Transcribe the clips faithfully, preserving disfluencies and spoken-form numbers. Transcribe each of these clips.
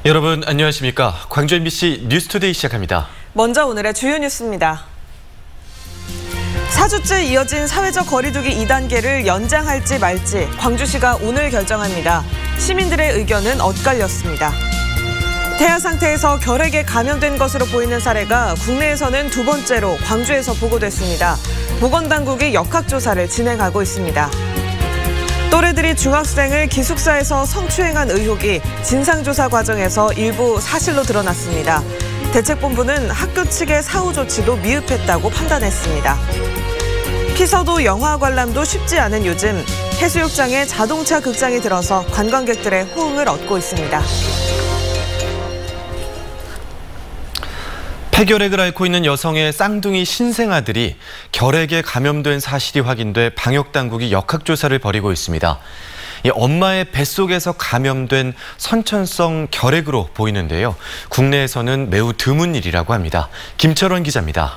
여러분 안녕하십니까? 광주 엠비씨 뉴스투데이 시작합니다. 먼저 오늘의 주요 뉴스입니다. 사 주째 이어진 사회적 거리두기 이 단계를 연장할지 말지 광주시가 오늘 결정합니다. 시민들의 의견은 엇갈렸습니다. 태아 상태에서 결핵에 감염된 것으로 보이는 사례가 국내에서는 두 번째로 광주에서 보고됐습니다. 보건당국이 역학조사를 진행하고 있습니다. 또래들이 중학생을 기숙사에서 성추행한 의혹이 진상조사 과정에서 일부 사실로 드러났습니다. 대책본부는 학교 측의 사후 조치도 미흡했다고 판단했습니다. 피서도 영화 관람도 쉽지 않은 요즘 해수욕장에 자동차 극장이 들어서 관광객들의 호응을 얻고 있습니다. 폐결핵을 앓고 있는 여성의 쌍둥이 신생아들이 결핵에 감염된 사실이 확인돼 방역당국이 역학조사를 벌이고 있습니다. 이 엄마의 뱃속에서 감염된 선천성 결핵으로 보이는데요. 국내에서는 매우 드문 일이라고 합니다. 김철원 기자입니다.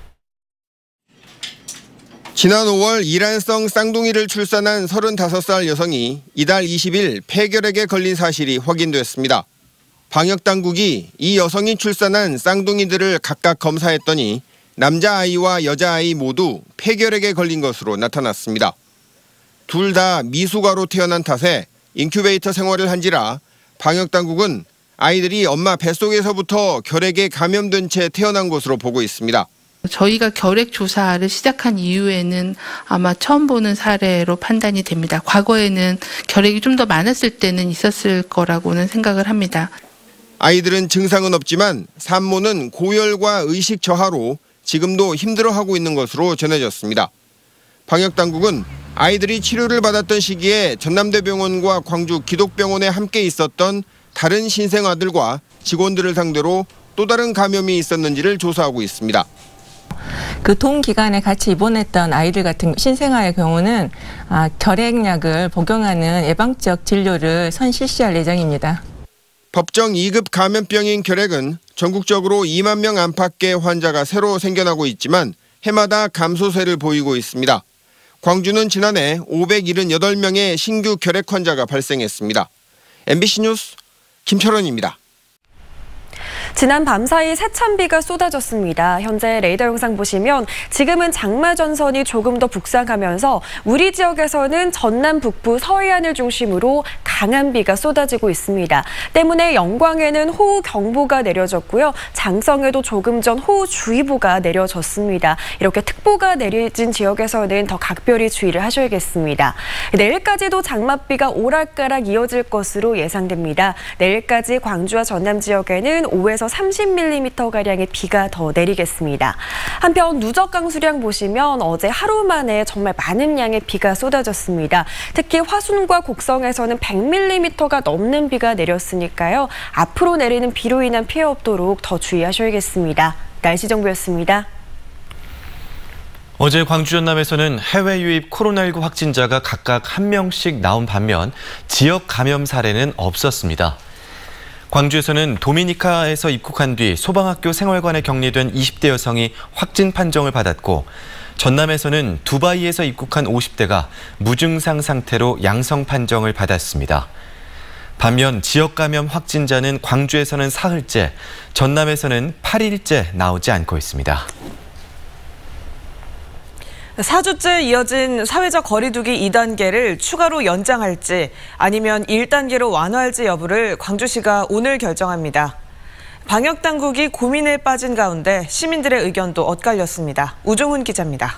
지난 오월 일란성 쌍둥이를 출산한 서른다섯 살 여성이 이달 이십 일 폐결핵에 걸린 사실이 확인됐습니다. 방역당국이 이 여성이 출산한 쌍둥이들을 각각 검사했더니 남자아이와 여자아이 모두 폐결핵에 걸린 것으로 나타났습니다. 둘 다 미숙아로 태어난 탓에 인큐베이터 생활을 한지라 방역당국은 아이들이 엄마 뱃속에서부터 결핵에 감염된 채 태어난 것으로 보고 있습니다. 저희가 결핵 조사를 시작한 이후에는 아마 처음 보는 사례로 판단이 됩니다. 과거에는 결핵이 좀 더 많았을 때는 있었을 거라고는 생각을 합니다. 아이들은 증상은 없지만 산모는 고열과 의식 저하로 지금도 힘들어하고 있는 것으로 전해졌습니다. 방역당국은 아이들이 치료를 받았던 시기에 전남대병원과 광주 기독병원에 함께 있었던 다른 신생아들과 직원들을 상대로 또 다른 감염이 있었는지를 조사하고 있습니다. 그 동기간에 같이 입원했던 아이들 같은 신생아의 경우는 아, 결핵약을 복용하는 예방적 진료를 선 실시할 예정입니다. 법정 이 급 감염병인 결핵은 전국적으로 이만 명 안팎의 환자가 새로 생겨나고 있지만 해마다 감소세를 보이고 있습니다. 광주는 지난해 오백칠십팔 명의 신규 결핵 환자가 발생했습니다. 엠비씨 뉴스 김철원입니다. 지난 밤사이 세찬비가 쏟아졌습니다. 현재 레이더 영상 보시면 지금은 장마 전선이 조금 더 북상하면서 우리 지역에서는 전남 북부 서해안을 중심으로 강한 비가 쏟아지고 있습니다. 때문에 영광에는 호우경보가 내려졌고요. 장성에도 조금 전 호우주의보가 내려졌습니다. 이렇게 특보가 내려진 지역에서는 더 각별히 주의를 하셔야겠습니다. 내일까지도 장맛비가 오락가락 이어질 것으로 예상됩니다. 내일까지 광주와 전남 지역에는 오에서 삼십 밀리미터가량의 비가 더 내리겠습니다. 한편 누적 강수량 보시면 어제 하루 만에 정말 많은 양의 비가 쏟아졌습니다. 특히 화순과 곡성에서는 백 밀리미터가 넘는 비가 내렸으니까요. 앞으로 내리는 비로 인한 피해 없도록 더 주의하셔야겠습니다. 날씨 정보였습니다. 어제 광주 전남에서는 해외 유입 코로나십구 확진자가 각각 한 명씩 나온 반면 지역 감염 사례는 없었습니다. 광주에서는 도미니카에서 입국한 뒤 소방학교 생활관에 격리된 이십 대 여성이 확진 판정을 받았고 전남에서는 두바이에서 입국한 오십 대가 무증상 상태로 양성 판정을 받았습니다. 반면 지역 감염 확진자는 광주에서는 사흘째, 전남에서는 팔 일째 나오지 않고 있습니다. 사 주째 이어진 사회적 거리두기 이 단계를 추가로 연장할지 아니면 일 단계로 완화할지 여부를 광주시가 오늘 결정합니다. 방역당국이 고민에 빠진 가운데 시민들의 의견도 엇갈렸습니다. 우종훈 기자입니다.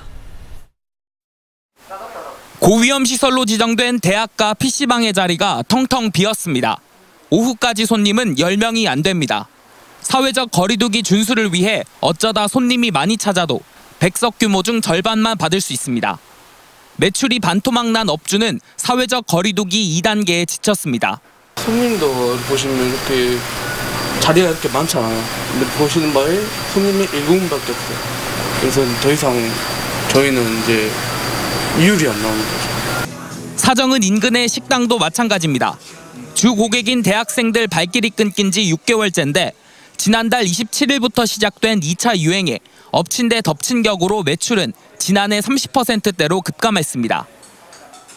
고위험 시설로 지정된 대학가 피씨방의 자리가 텅텅 비었습니다. 오후까지 손님은 열 명이 안 됩니다. 사회적 거리두기 준수를 위해 어쩌다 손님이 많이 찾아도 백석 규모 중 절반만 받을 수 있습니다. 매출이 반토막 난 업주는 사회적 거리두기 이 단계에 지쳤습니다. 손님도 보시면 이렇게 자리가 이렇게 많잖아요. 근데 보시는 바에 손님이 일곱 명밖에 없어요. 그래서 더 이상 저희는 이제 이율이 안 나오는 거죠. 사정은 인근의 식당도 마찬가지입니다. 주 고객인 대학생들 발길이 끊긴 지 육 개월째인데 지난달 이십칠 일부터 시작된 이 차 유행에 엎친 데 덮친 격으로 매출은 지난해 삼십 퍼센트대로 급감했습니다.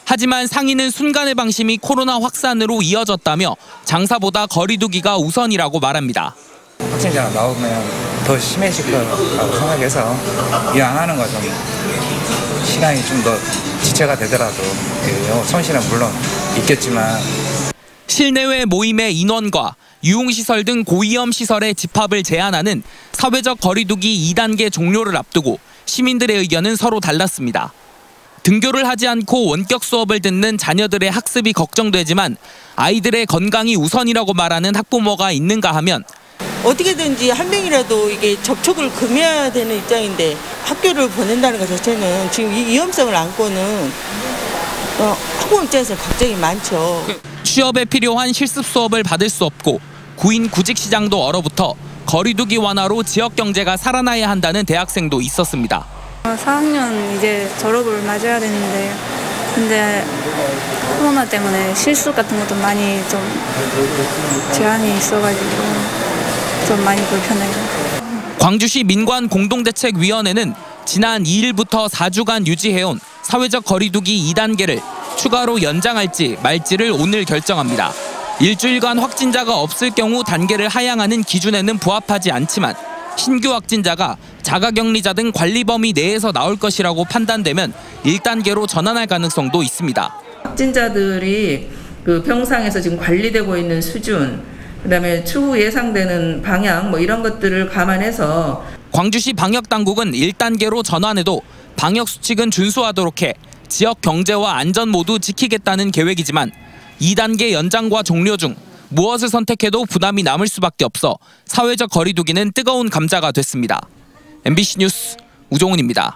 하지만 상인은 순간의 방심이 코로나 확산으로 이어졌다며 장사보다 거리 두기가 우선이라고 말합니다. 확진자가 나오면 더 심해질 거라고 생각해서 이거 안 하는 거 좀 시간이 좀 더 지체가 되더라도 손실은 물론 있겠지만 실내외 모임의 인원과 유흥시설 등 고위험 시설의 집합을 제한하는 사회적 거리두기 이 단계 종료를 앞두고 시민들의 의견은 서로 달랐습니다. 등교를 하지 않고 원격 수업을 듣는 자녀들의 학습이 걱정되지만 아이들의 건강이 우선이라고 말하는 학부모가 있는가 하면 어떻게든지 한 명이라도 이게 접촉을 금해야 되는 입장인데 학교를 보낸다는 것 자체는 지금 이 위험성을 안고는 어, 학부모 입장에서 걱정이 많죠. 취업에 필요한 실습 수업을 받을 수 없고 구인 구직시장도 얼어붙어 거리두기 완화로 지역 경제가 살아나야 한다는 대학생도 있었습니다. 사 학년 이제 졸업을 맞아야 되는데 근데 코로나 때문에 실습 같은 것도 많이 좀 제한이 있어가지고 좀 많이 불편해요. 광주시 민관공동대책위원회는 지난 이 일부터 사 주간 유지해온 사회적 거리두기 이 단계를 추가로 연장할지 말지를 오늘 결정합니다. 일주일간 확진자가 없을 경우 단계를 하향하는 기준에는 부합하지 않지만 신규 확진자가 자가격리자 등 관리 범위 내에서 나올 것이라고 판단되면 일 단계로 전환할 가능성도 있습니다. 확진자들이 그 병상에서 지금 관리되고 있는 수준, 그다음에 추후 예상되는 방향 뭐 이런 것들을 감안해서 광주시 방역당국은 일 단계로 전환해도 방역 수칙은 준수하도록 해 지역 경제와 안전 모두 지키겠다는 계획이지만 이 단계 연장과 종료 중 무엇을 선택해도 부담이 남을 수밖에 없어 사회적 거리두기는 뜨거운 감자가 됐습니다. 엠비씨 뉴스 우종훈입니다.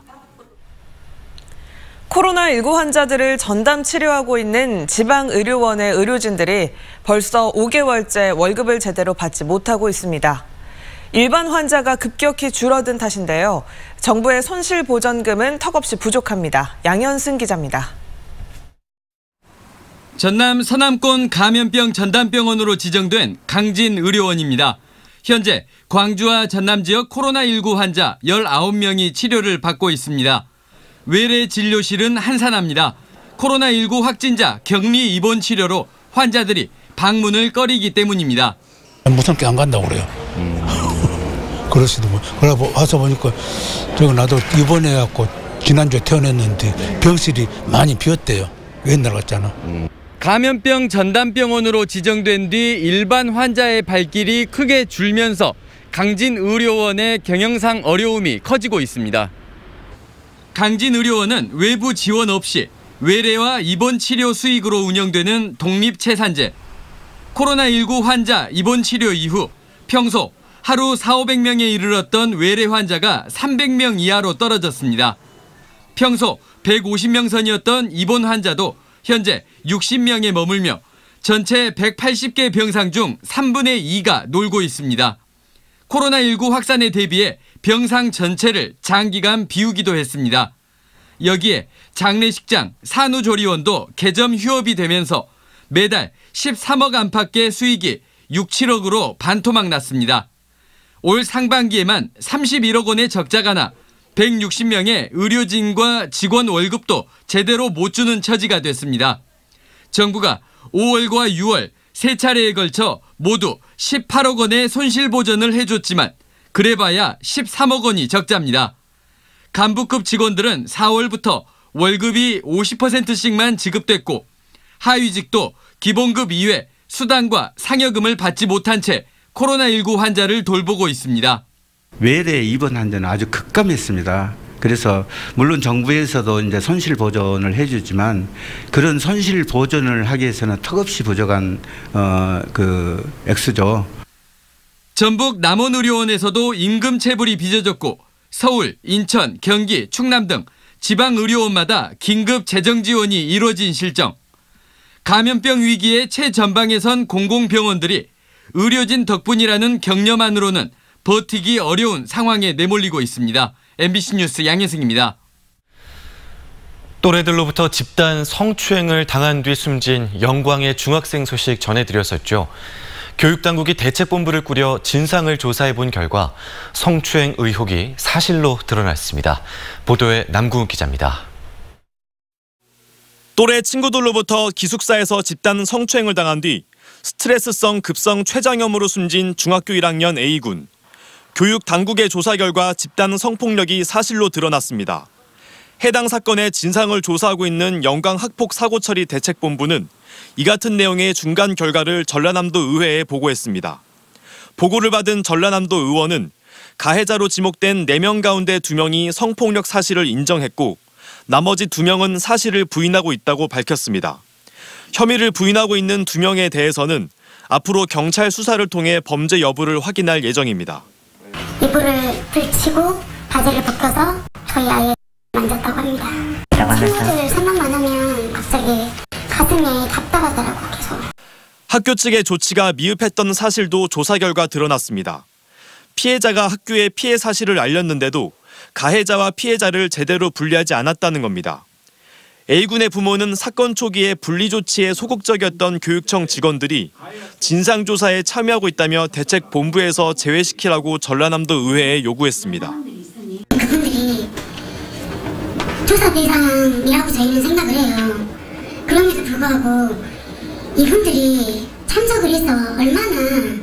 코로나십구 환자들을 전담 치료하고 있는 지방의료원의 의료진들이 벌써 오 개월째 월급을 제대로 받지 못하고 있습니다. 일반 환자가 급격히 줄어든 탓인데요. 정부의 손실보전금은 턱없이 부족합니다. 양현승 기자입니다. 전남 서남권 감염병 전담병원으로 지정된 강진의료원입니다. 현재 광주와 전남 지역 코로나십구 환자 열아홉 명이 치료를 받고 있습니다. 외래 진료실은 한산합니다. 코로나십구 확진자 격리 입원 치료로 환자들이 방문을 꺼리기 때문입니다. 무섭게 안 간다고 그래요. 음. 그러시더라고요. 그래 와서 보니까 저거 나도 입원해갖고 지난주에 퇴원했는데 병실이 많이 비었대요. 옛날 같잖아. 음. 감염병 전담병원으로 지정된 뒤 일반 환자의 발길이 크게 줄면서 강진의료원의 경영상 어려움이 커지고 있습니다. 강진의료원은 외부 지원 없이 외래와 입원 치료 수익으로 운영되는 독립체산제. 코로나십구 환자 입원 치료 이후 평소 하루 사오백 명에 이르렀던 외래 환자가 삼백 명 이하로 떨어졌습니다. 평소 백오십 명 선이었던 입원 환자도 현재 육십 명에 머물며 전체 백팔십 개 병상 중 삼분의 이가 놀고 있습니다. 코로나십구 확산에 대비해 병상 전체를 장기간 비우기도 했습니다. 여기에 장례식장, 산후조리원도 개점 휴업이 되면서 매달 십삼억 안팎의 수익이 육, 칠억으로 반토막 났습니다. 올 상반기에만 삼십일억 원의 적자가 나 백육십 명의 의료진과 직원 월급도 제대로 못 주는 처지가 됐습니다. 정부가 오월과 유월 세 차례에 걸쳐 모두 십팔억 원의 손실보전을 해줬지만 그래봐야 십삼억 원이 적자입니다. 간부급 직원들은 사월부터 월급이 오십 퍼센트씩만 지급됐고 하위직도 기본급 이외 수당과 상여금을 받지 못한 채 코로나십구 환자를 돌보고 있습니다. 외래 입원 환자는 아주 급감했습니다. 그래서 물론 정부에서도 이제 손실 보전을 해주지만 그런 손실 보전을 하기 위해서는 턱없이 부족한 어, 그 액수죠. 전북 남원의료원에서도 임금 체불이 빚어졌고 서울, 인천, 경기, 충남 등 지방의료원마다 긴급 재정 지원이 이루어진 실정. 감염병 위기의 최전방에 선 공공병원들이 의료진 덕분이라는 격려만으로는 버티기 어려운 상황에 내몰리고 있습니다. 엠비씨 뉴스 양혜승입니다. 또래들로부터 집단 성추행을 당한 뒤 숨진 영광의 중학생 소식 전해드렸었죠. 교육당국이 대책본부를 꾸려 진상을 조사해본 결과 성추행 의혹이 사실로 드러났습니다. 보도에 남궁욱 기자입니다. 또래 친구들로부터 기숙사에서 집단 성추행을 당한 뒤 스트레스성 급성 췌장염으로 숨진 중학교 일 학년 A군. 교육 당국의 조사 결과 집단 성폭력이 사실로 드러났습니다. 해당 사건의 진상을 조사하고 있는 영광학폭사고처리 대책본부는 이 같은 내용의 중간 결과를 전라남도 의회에 보고했습니다. 보고를 받은 전라남도 의원은 가해자로 지목된 네 명 가운데 두 명이 성폭력 사실을 인정했고 나머지 두 명은 사실을 부인하고 있다고 밝혔습니다. 혐의를 부인하고 있는 두 명에 대해서는 앞으로 경찰 수사를 통해 범죄 여부를 확인할 예정입니다. 이불을 들치고 바지를 벗겨서 저희 아이 만졌다고 합니다. 친구들 생각만 하면 갑자기 가슴이 답답하더라고 계속. 학교 측의 조치가 미흡했던 사실도 조사 결과 드러났습니다. 피해자가 학교에 피해 사실을 알렸는데도 가해자와 피해자를 제대로 분리하지 않았다는 겁니다. A군의 부모는 사건 초기에 분리 조치에 소극적이었던 교육청 직원들이 진상조사에 참여하고 있다며 대책 본부에서 제외시키라고 전라남도 의회에 요구했습니다. 그분들이 조사 대상이라고 저희는 생각을 해요. 그럼에도 불구하고 이분들이 참석을 해서 얼마나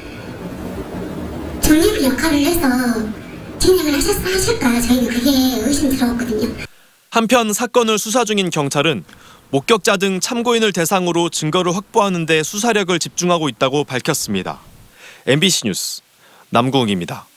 정리의 역할을 해서 진행을 하셨, 하실까 저희는 그게 의심스러웠거든요. 한편 사건을 수사 중인 경찰은 목격자 등 참고인을 대상으로 증거를 확보하는 데 수사력을 집중하고 있다고 밝혔습니다. 엠비씨 뉴스 남궁욱입니다.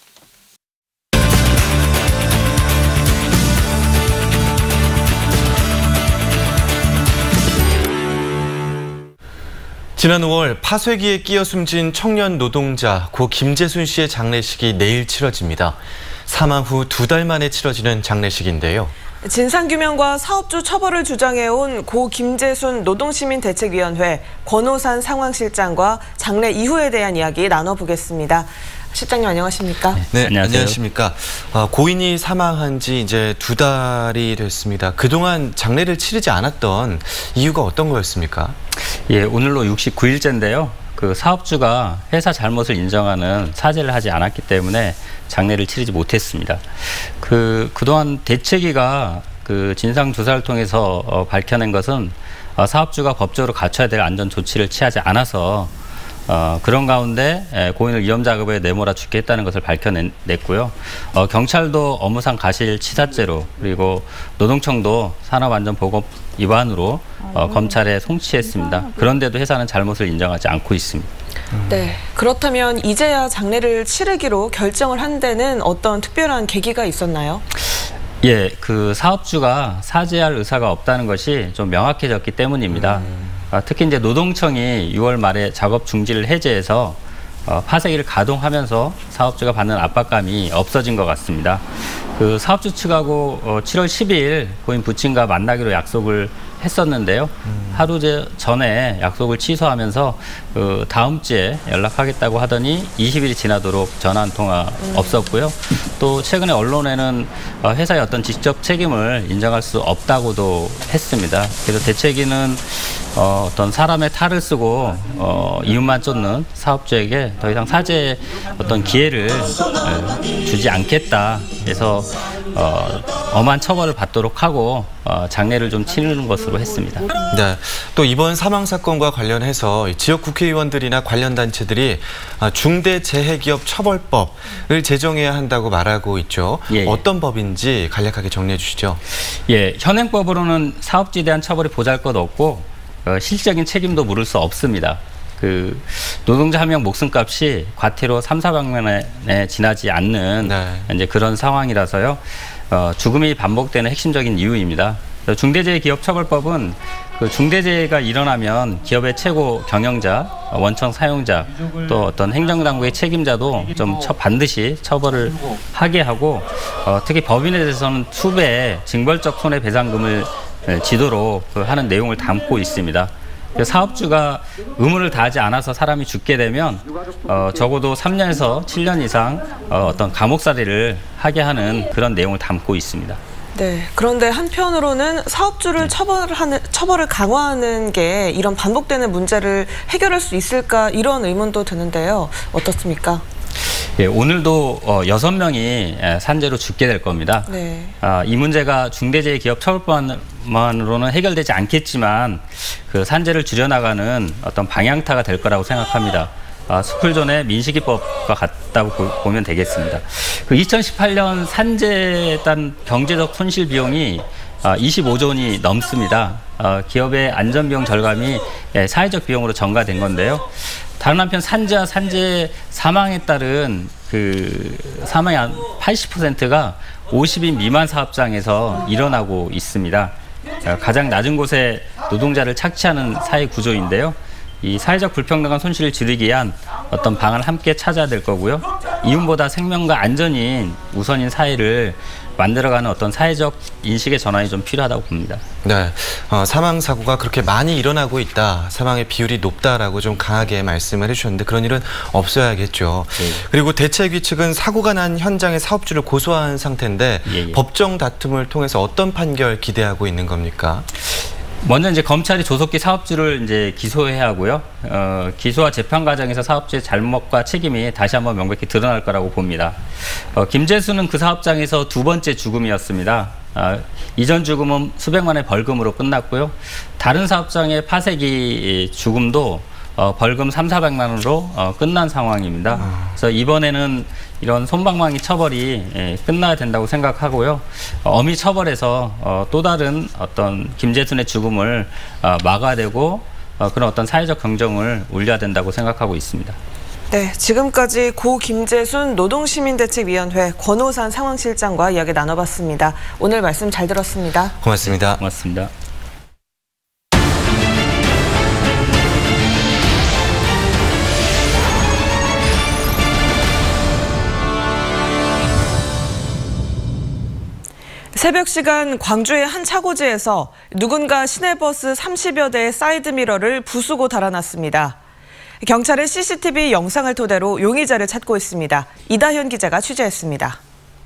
지난 오월 파쇄기에 끼어 숨진 청년 노동자 고 김재순 씨의 장례식이 내일 치러집니다. 사망 후 두 달 만에 치러지는 장례식인데요. 진상규명과 사업주 처벌을 주장해온 고 김재순 노동시민대책위원회 권오산 상황실장과 장례 이후에 대한 이야기 나눠보겠습니다. 실장님 안녕하십니까? 네, 안녕하세요. 안녕하십니까? 고인이 사망한 지 이제 두 달이 됐습니다. 그동안 장례를 치르지 않았던 이유가 어떤 거였습니까? 예, 오늘로 육십구 일째인데요. 그 사업주가 회사 잘못을 인정하는 사죄를 하지 않았기 때문에 장례를 치르지 못했습니다. 그 그동안 대책위가 그 진상 조사를 통해서 어, 밝혀낸 것은 어, 사업주가 법적으로 갖춰야 될 안전 조치를 취하지 않아서 어, 그런 가운데 에, 고인을 위험 작업에 내몰아 죽게 했다는 것을 밝혀냈고요. 어, 경찰도 업무상 과실치사죄로 그리고 노동청도 산업안전보건 위반으로 어, 검찰에 송치했습니다. 그런데도 회사는 잘못을 인정하지 않고 있습니다. 네, 그렇다면 이제야 장례를 치르기로 결정을 한 데는 어떤 특별한 계기가 있었나요? 예, 그 사업주가 사죄할 의사가 없다는 것이 좀 명확해졌기 때문입니다. 음. 아, 특히 이제 노동청이 유월 말에 작업 중지를 해제해서 어, 파쇄기를 가동하면서 사업주가 받는 압박감이 없어진 것 같습니다. 그 사업주 측하고 어, 칠월 십이일 고인 부친과 만나기로 약속을 했었는데요. 음. 하루 전에 약속을 취소하면서 그 다음 주에 연락하겠다고 하더니 이십 일이 지나도록 전화 한 통화 음. 없었고요. 또 최근에 언론에는 회사의 어떤 직접 책임을 인정할 수 없다고도 했습니다. 그래서 대책위는 어, 어떤 사람의 탈을 쓰고 어, 이윤만 쫓는 사업주에게 더 이상 사죄의 어떤 기회를 에, 주지 않겠다. 그래서 어, 엄한 처벌을 받도록 하고 어, 장례를 좀 치르는 것으로 했습니다. 네, 또 이번 사망 사건과 관련해서 지역 국회의원들이나 관련 단체들이 중대재해기업 처벌법을 제정해야 한다고 말하고 있죠. 예, 예. 어떤 법인지 간략하게 정리해 주시죠. 예, 현행법으로는 사업주에 대한 처벌이 보잘것없고 어, 실질적인 책임도 물을 수 없습니다. 그 노동자 한 명 목숨값이 과태료 삼사백 만원에 지나지 않는 네. 이제 그런 상황이라서요. 어, 죽음이 반복되는 핵심적인 이유입니다. 중대재해기업처벌법은 그 중대재해가 일어나면 기업의 최고 경영자, 원청 사용자, 또 어떤 행정당국의 책임자도 좀 처, 반드시 처벌을 하게 하고 어, 특히 법인에 대해서는 수배의 징벌적 손해배상금을 지도록 하는 내용을 담고 있습니다. 사업주가 의무를 다하지 않아서 사람이 죽게 되면 어, 적어도 삼 년에서 칠 년 이상 어, 어떤 감옥살이를 하게 하는 그런 내용을 담고 있습니다. 네, 그런데 한편으로는 사업주를 네. 처벌하는, 처벌을 강화하는 게 이런 반복되는 문제를 해결할 수 있을까 이런 의문도 드는데요. 어떻습니까? 예, 오늘도 어, 여섯 명이 산재로 죽게 될 겁니다. 네. 아, 이 문제가 중대재해기업처벌법만으로는 해결되지 않겠지만 그 산재를 줄여나가는 어떤 방향타가 될 거라고 생각합니다. 아, 스쿨존의 민식이법과 같다고 보, 보면 되겠습니다. 그 이천십팔 년 산재에 따른 경제적 손실 비용이 아, 이십오조 원이 넘습니다. 아, 기업의 안전비용 절감이 예, 사회적 비용으로 전가된 건데요. 다른 한편 산재와 산재 사망에 따른 그 사망의 한 팔십 퍼센트가 오십 인 미만 사업장에서 일어나고 있습니다. 가장 낮은 곳에 노동자를 착취하는 사회 구조인데요. 이 사회적 불평등한 손실을 줄이기 위한 어떤 방안을 함께 찾아야 될 거고요. 이윤보다 생명과 안전이 우선인 사회를 만들어가는 어떤 사회적 인식의 전환이 좀 필요하다고 봅니다. 네, 어, 사망 사고가 그렇게 많이 일어나고 있다, 사망의 비율이 높다라고 좀 강하게 말씀을 해주셨는데 그런 일은 없어야겠죠. 네. 그리고 대책위 측은 사고가 난 현장의 사업주를 고소한 상태인데 예, 예. 법정 다툼을 통해서 어떤 판결 기대하고 있는 겁니까? 먼저 이제 검찰이 조속히 사업주를 이제 기소해야 하고요. 어, 기소와 재판 과정에서 사업주의 잘못과 책임이 다시 한번 명백히 드러날 거라고 봅니다. 어, 김재수는 그 사업장에서 두 번째 죽음이었습니다. 어, 이전 죽음은 수백만의 벌금으로 끝났고요. 다른 사업장의 파쇄기 죽음도 어, 벌금 삼사백만 원으로 어, 끝난 상황입니다. 아. 그래서 이번에는 이런 솜방망이 처벌이 예, 끝나야 된다고 생각하고요. 어, 엄히 처벌해서 어, 또 다른 어떤 김재순의 죽음을 어, 막아야 되고 어, 그런 어떤 사회적 경종을 울려야 된다고 생각하고 있습니다. 네, 지금까지 고 김재순 노동시민대책위원회 권오산 상황실장과 이야기 나눠봤습니다. 오늘 말씀 잘 들었습니다. 고맙습니다. 고맙습니다. 새벽 시간 광주의 한 차고지에서 누군가 시내버스 삼십여 대의 사이드미러를 부수고 달아났습니다. 경찰은 씨씨티비 영상을 토대로 용의자를 찾고 있습니다. 이다현 기자가 취재했습니다.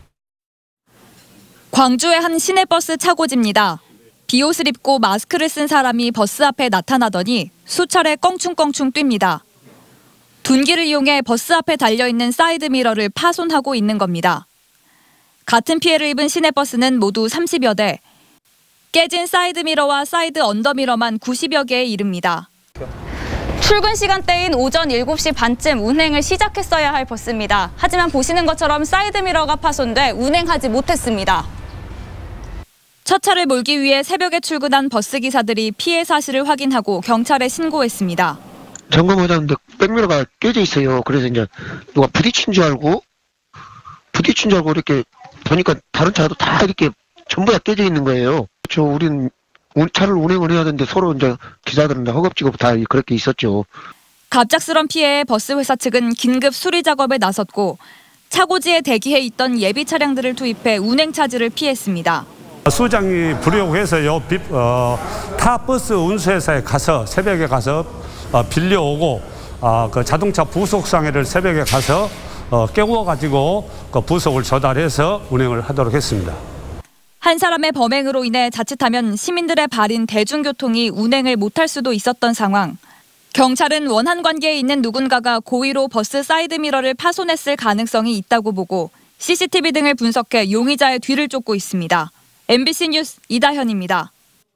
광주의 한 시내버스 차고지입니다. 비옷을 입고 마스크를 쓴 사람이 버스 앞에 나타나더니 수차례 껑충껑충 뜁니다. 둔기를 이용해 버스 앞에 달려있는 사이드미러를 파손하고 있는 겁니다. 같은 피해를 입은 시내버스는 모두 삼십여 대, 깨진 사이드미러와 사이드 언더미러만 구십여 개에 이릅니다. 출근 시간대인 오전 일곱 시 반쯤 운행을 시작했어야 할 버스입니다. 하지만 보시는 것처럼 사이드미러가 파손돼 운행하지 못했습니다. 첫 차를 몰기 위해 새벽에 출근한 버스기사들이 피해 사실을 확인하고 경찰에 신고했습니다. 점검하자는데 백미러가 깨져 있어요. 그래서 이제 누가 부딪힌 줄 알고 부딪힌 줄 알고 이렇게 보니까 다른 차도 다 이렇게 전부 다 깨져 있는 거예요. 저 우린 차를 운행을 해야 되는데 서로 이제 기사들은 허겁지겁 다 그렇게 있었죠. 갑작스런 피해에 버스 회사 측은 긴급 수리 작업에 나섰고 차고지에 대기해 있던 예비 차량들을 투입해 운행 차질을 피했습니다. 수장이 부려해서요 어, 타 버스 운수회사에 가서 새벽에 가서 어, 빌려오고 어, 그 자동차 부속 상해를 새벽에 가서 어, 깨워가지고 그 부속을 조달해서 운행을 하도록 했습니다. 한 사람의 범행으로 인해 자칫하면 시민들의 발인 대중교통이 운행을 못할 수도 있었던 상황. 경찰은 원한 관계에 있는 누군가가 고의로 버스 사이드미러를 파손했을 가능성이 있다고 보고 씨씨티비 등을 분석해 용의자의 뒤를 쫓고 있습니다. 엠비씨 뉴스 이다현입니다.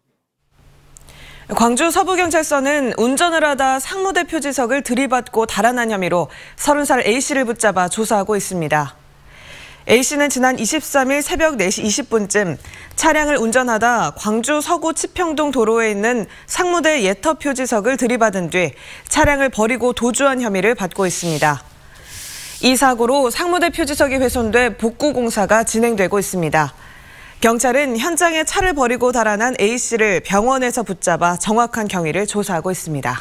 광주 서부경찰서는 운전을 하다 상무대 표지석을 들이받고 달아난 혐의로 서른 살 A씨를 붙잡아 조사하고 있습니다. A씨는 지난 이십삼 일 새벽 네 시 이십 분쯤 차량을 운전하다 광주 서구 치평동 도로에 있는 상무대 예터 표지석을 들이받은 뒤 차량을 버리고 도주한 혐의를 받고 있습니다. 이 사고로 상무대 표지석이 훼손돼 복구 공사가 진행되고 있습니다. 경찰은 현장에 차를 버리고 달아난 A씨를 병원에서 붙잡아 정확한 경위를 조사하고 있습니다.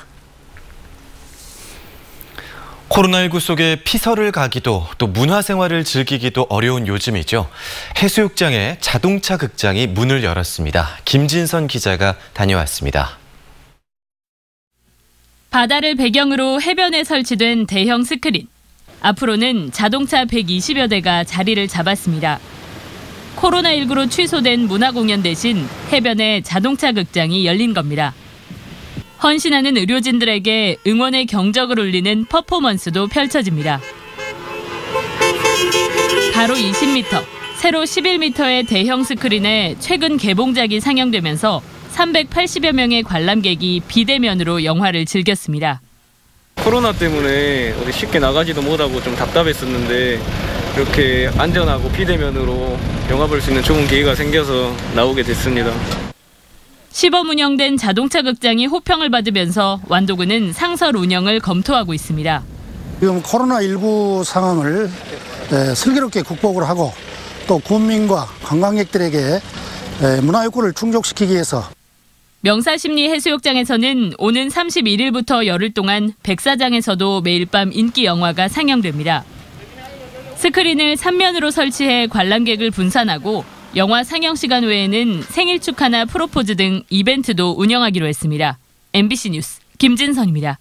코로나십구 속에 피서를 가기도 또 문화생활을 즐기기도 어려운 요즘이죠. 해수욕장에 자동차 극장이 문을 열었습니다. 김진선 기자가 다녀왔습니다. 바다를 배경으로 해변에 설치된 대형 스크린. 앞으로는 자동차 백이십여 대가 자리를 잡았습니다. 코로나십구로 취소된 문화공연 대신 해변에 자동차 극장이 열린 겁니다. 헌신하는 의료진들에게 응원의 경적을 울리는 퍼포먼스도 펼쳐집니다. 가로 이십 미터, 세로 십일 미터의 대형 스크린에 최근 개봉작이 상영되면서 삼백팔십여 명의 관람객이 비대면으로 영화를 즐겼습니다. 코로나 때문에 어디 쉽게 나가지도 못하고 좀 답답했었는데 이렇게 안전하고 비대면으로 영화 볼 수 있는 좋은 기회가 생겨서 나오게 됐습니다. 시범 운영된 자동차 극장이 호평을 받으면서 완도군은 상설 운영을 검토하고 있습니다. 지금 코로나십구 상황을 슬기롭게 극복을 하고 또 국민과 관광객들에게 문화욕구를 충족시키기 위해서 명사심리 해수욕장에서는 오는 삼십일 일부터 열흘 동안 백사장에서도 매일 밤 인기 영화가 상영됩니다. 스크린을 삼 면으로 설치해 관람객을 분산하고 영화 상영 시간 외에는 생일 축하나 프로포즈 등 이벤트도 운영하기로 했습니다. 엠비씨 뉴스 김진선입니다.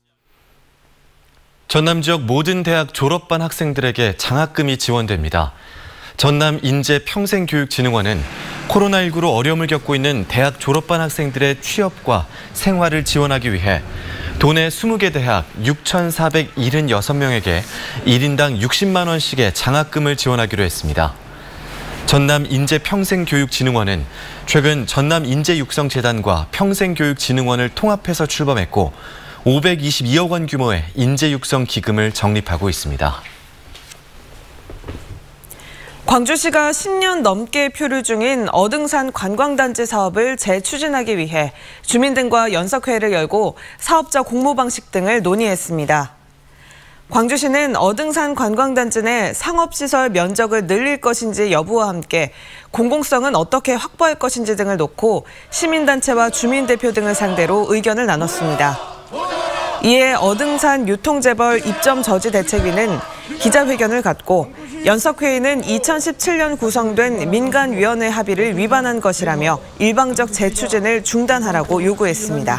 전남 지역 모든 대학 졸업반 학생들에게 장학금이 지원됩니다. 전남 인재평생교육진흥원은 코로나십구로 어려움을 겪고 있는 대학 졸업반 학생들의 취업과 생활을 지원하기 위해 도내 스무 개 대학 육천사백칠십육 명에게 일 인당 육십만 원씩의 장학금을 지원하기로 했습니다. 전남 인재평생교육진흥원은 최근 전남 인재육성재단과 평생교육진흥원을 통합해서 출범했고 오백이십이억 원 규모의 인재육성 기금을 적립하고 있습니다. 광주시가 십 년 넘게 표류 중인 어등산 관광단지 사업을 재추진하기 위해 주민 등과 연석회의를 열고 사업자 공모 방식 등을 논의했습니다. 광주시는 어등산 관광단지 내 상업시설 면적을 늘릴 것인지 여부와 함께 공공성은 어떻게 확보할 것인지 등을 놓고 시민단체와 주민대표 등을 상대로 의견을 나눴습니다. 이에 어등산 유통재벌 입점 저지 대책위는 기자회견을 갖고 연석회의는 이천십칠 년 구성된 민간위원회 합의를 위반한 것이라며 일방적 재추진을 중단하라고 요구했습니다.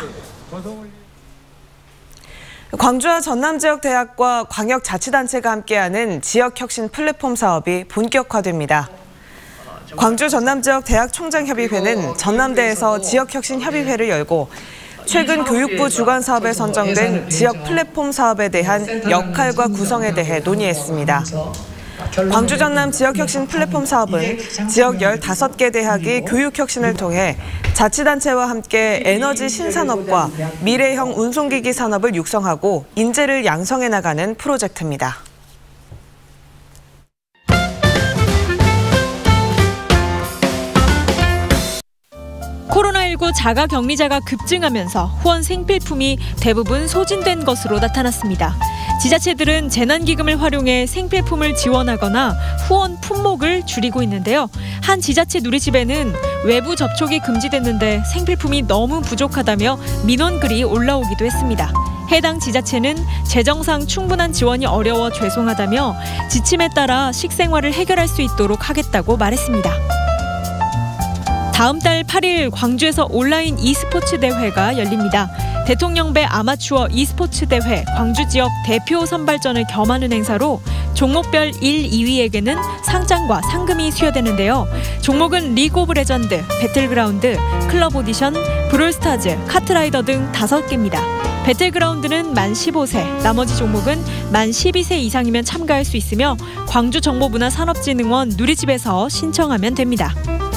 광주와 전남 지역 대학과 광역자치단체가 함께하는 지역혁신 플랫폼 사업이 본격화됩니다. 광주 전남 지역 대학 총장협의회는 전남대에서 지역혁신 협의회를 열고 최근 교육부 주관 사업에 선정된 지역 플랫폼 사업에 대한 역할과 구성에 대해 논의했습니다. 광주 전남 지역혁신 플랫폼 사업은 지역 열다섯 개 대학이 교육혁신을 통해 자치단체와 함께 에너지 신산업과 미래형 운송기기 산업을 육성하고 인재를 양성해 나가는 프로젝트입니다. 코로나십구 자가격리자가 급증하면서 후원 생필품이 대부분 소진된 것으로 나타났습니다. 지자체들은 재난기금을 활용해 생필품을 지원하거나 후원 품목을 줄이고 있는데요. 한 지자체 누리집에는 외부 접촉이 금지됐는데 생필품이 너무 부족하다며 민원글이 올라오기도 했습니다. 해당 지자체는 재정상 충분한 지원이 어려워 죄송하다며 지침에 따라 식생활을 해결할 수 있도록 하겠다고 말했습니다. 다음 달 팔 일 광주에서 온라인 e스포츠 대회가 열립니다. 대통령배 아마추어 e스포츠 대회 광주 지역 대표 선발전을 겸하는 행사로 종목별 일, 이 위에게는 상장과 상금이 수여되는데요. 종목은 리그 오브 레전드, 배틀그라운드, 클럽 오디션, 브롤스타즈, 카트라이더 등 다섯 개입니다. 배틀그라운드는 만 십오 세, 나머지 종목은 만 십이 세 이상이면 참가할 수 있으며 광주정보문화산업진흥원 누리집에서 신청하면 됩니다.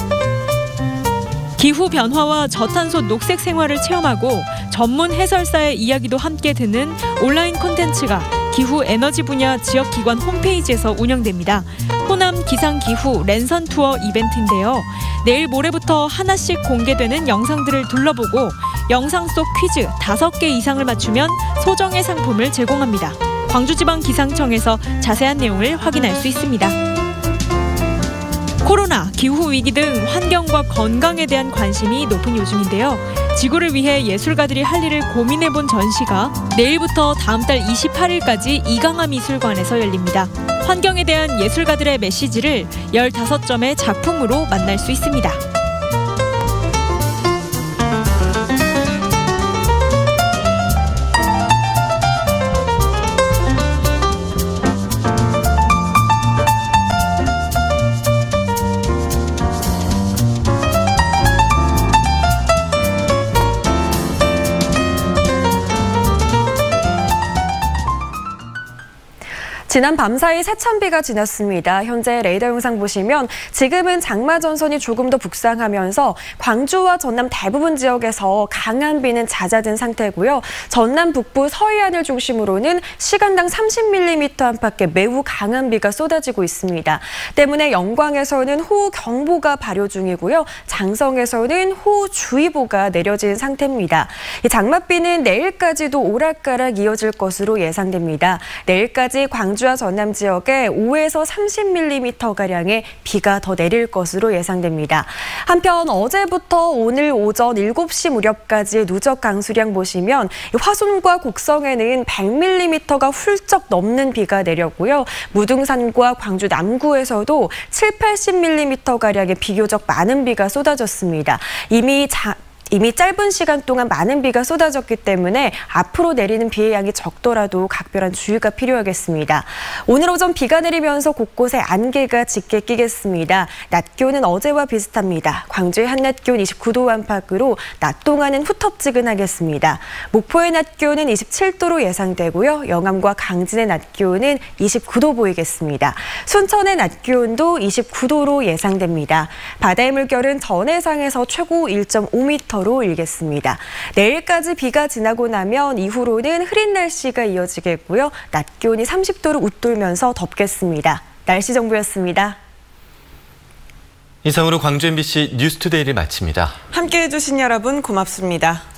기후 변화와 저탄소 녹색 생활을 체험하고 전문 해설사의 이야기도 함께 듣는 온라인 콘텐츠가 기후 에너지 분야 지역기관 홈페이지에서 운영됩니다. 호남 기상기후 랜선 투어 이벤트인데요. 내일 모레부터 하나씩 공개되는 영상들을 둘러보고 영상 속 퀴즈 다섯 개 이상을 맞추면 소정의 상품을 제공합니다. 광주지방기상청에서 자세한 내용을 확인할 수 있습니다. 코로나, 기후위기 등 환경과 건강에 대한 관심이 높은 요즘인데요. 지구를 위해 예술가들이 할 일을 고민해본 전시가 내일부터 다음 달 이십팔 일까지 이강화 미술관에서 열립니다. 환경에 대한 예술가들의 메시지를 열다섯 점의 작품으로 만날 수 있습니다. 지난 밤사이 세찬비가 지났습니다. 현재 레이더 영상 보시면 지금은 장마 전선이 조금 더 북상하면서 광주와 전남 대부분 지역에서 강한 비는 잦아든 상태고요. 전남 북부 서해안을 중심으로는 시간당 삼십 밀리미터 안팎의 매우 강한 비가 쏟아지고 있습니다. 때문에 영광에서는 호우경보가 발효 중이고요. 장성에서는 호우주의보가 내려진 상태입니다. 이 장맛비는 내일까지도 오락가락 이어질 것으로 예상됩니다. 내일까지 광주 광주와 전남 지역에 오에서 삼십 밀리미터가량의 비가 더 내릴 것으로 예상됩니다. 한편 어제부터 오늘 오전 일곱 시 무렵까지의 누적 강수량 보시면 화순과 곡성에는 백 밀리미터가 훌쩍 넘는 비가 내렸고요. 무등산과 광주 남구에서도 칠, 팔십 밀리미터가량의 비교적 많은 비가 쏟아졌습니다. 이미 자 이미 짧은 시간 동안 많은 비가 쏟아졌기 때문에 앞으로 내리는 비의 양이 적더라도 각별한 주의가 필요하겠습니다. 오늘 오전 비가 내리면서 곳곳에 안개가 짙게 끼겠습니다. 낮 기온은 어제와 비슷합니다. 광주의 한낮 기온 이십구 도 안팎으로 낮 동안은 후텁지근하겠습니다. 목포의 낮 기온은 이십칠 도로 예상되고요. 영암과 강진의 낮 기온은 이십구 도 보이겠습니다. 순천의 낮 기온도 이십구 도로 예상됩니다. 바다의 물결은 전해상에서 최고 일 점 오 미터 로 일겠습니다. 내일까지 비가 지나고 나면 이후로는 흐린 날씨가 이어지겠고요. 낮 기온이 삼십 도를 웃돌면서 덥겠습니다. 날씨 정보였습니다. 이상으로 광주 엠비씨 뉴스투데이를 마칩니다. 함께해 주신 여러분 고맙습니다.